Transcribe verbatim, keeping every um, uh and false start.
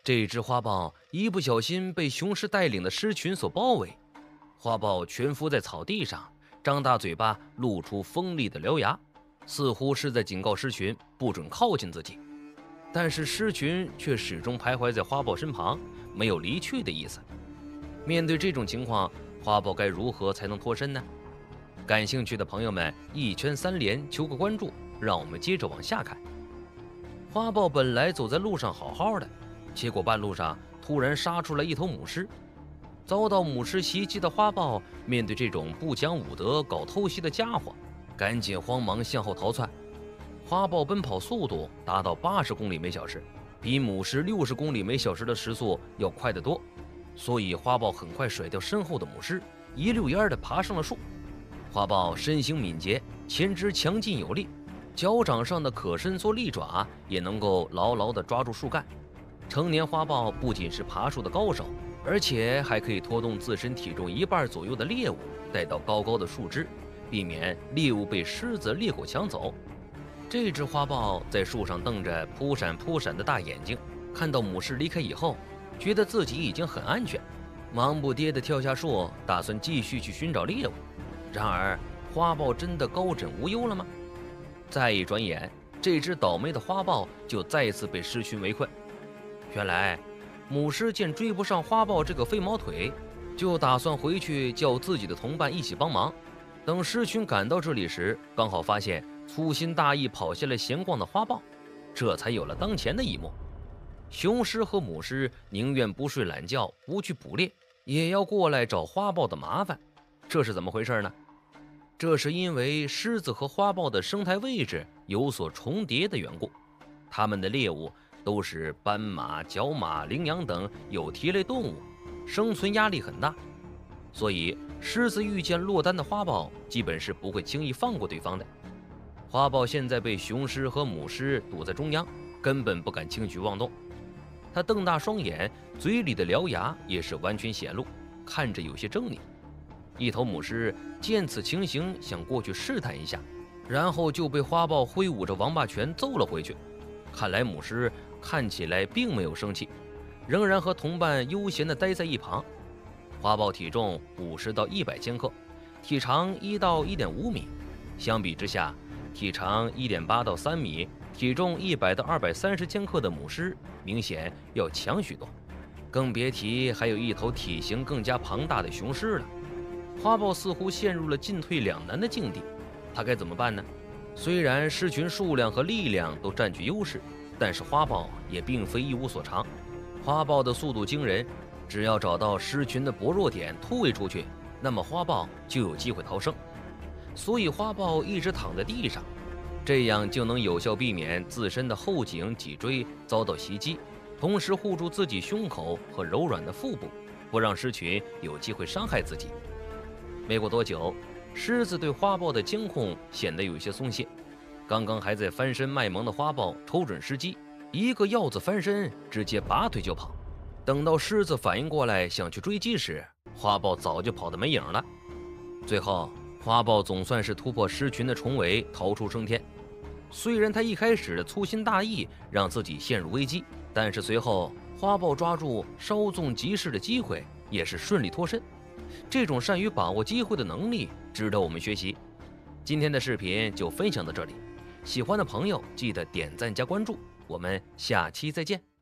这只花豹一不小心被雄狮带领的狮群所包围，花豹蜷伏在草地上，张大嘴巴，露出锋利的獠牙，似乎是在警告狮群不准靠近自己。但是狮群却始终徘徊在花豹身旁，没有离去的意思。面对这种情况，花豹该如何才能脱身呢？感兴趣的朋友们，一圈三连，求个关注，让我们接着往下看。花豹本来走在路上好好的，结果半路上突然杀出来一头母狮。遭到母狮袭击的花豹，面对这种不讲武德、搞偷袭的家伙，赶紧慌忙向后逃窜。花豹奔跑速度达到八十公里每小时，比母狮六十公里每小时的时速要快得多，所以花豹很快甩掉身后的母狮，一溜烟地爬上了树。花豹身形敏捷，前肢强劲有力，脚掌上的可伸缩利爪也能够牢牢地抓住树干。成年花豹不仅是爬树的高手，而且还可以拖动自身体重一半左右的猎物带到高高的树枝，避免猎物被狮子猎狗抢走。这只花豹在树上瞪着扑闪扑闪的大眼睛，看到母狮离开以后，觉得自己已经很安全，忙不迭地跳下树，打算继续去寻找猎物。然而，花豹真的高枕无忧了吗？再一转眼，这只倒霉的花豹就再次被狮群围困。原来，母狮见追不上花豹这个飞毛腿，就打算回去叫自己的同伴一起帮忙。等狮群赶到这里时，刚好发现粗心大意跑下来闲逛的花豹，这才有了当前的一幕。雄狮和母狮宁愿不睡懒觉，不去捕猎，也要过来找花豹的麻烦，这是怎么回事呢？这是因为狮子和花豹的生态位置有所重叠的缘故，它们的猎物都是斑马、角马、羚羊等有蹄类动物，生存压力很大，所以狮子遇见落单的花豹，基本是不会轻易放过对方的。花豹现在被雄狮和母狮堵在中央，根本不敢轻举妄动。它瞪大双眼，嘴里的獠牙也是完全显露，看着有些狰狞。一头母狮见此情形，想过去试探一下，然后就被花豹挥舞着王八拳揍了回去。看来母狮看起来并没有生气，仍然和同伴悠闲地待在一旁。花豹体重五十到一百千克，体长一到一点五米，相比之下，体长一点八到三米，体重一百到二百三十千克的母狮明显要强许多，更别提还有一头体型更加庞大的雄狮了。花豹似乎陷入了进退两难的境地，它该怎么办呢？虽然狮群数量和力量都占据优势，但是花豹也并非一无所长。花豹的速度惊人，只要找到狮群的薄弱点突围出去，那么花豹就有机会逃生。所以花豹一直躺在地上，这样就能有效避免自身的后颈、脊椎遭到袭击，同时护住自己胸口和柔软的腹部，不让狮群有机会伤害自己。没过多久，狮子对花豹的监控显得有些松懈。刚刚还在翻身卖萌的花豹瞅准时机，一个鹞子翻身，直接拔腿就跑。等到狮子反应过来想去追击时，花豹早就跑得没影了。最后，花豹总算是突破狮群的重围，逃出升天。虽然他一开始的粗心大意让自己陷入危机，但是随后花豹抓住稍纵即逝的机会，也是顺利脱身。这种善于把握机会的能力值得我们学习。今天的视频就分享到这里，喜欢的朋友记得点赞加关注，我们下期再见。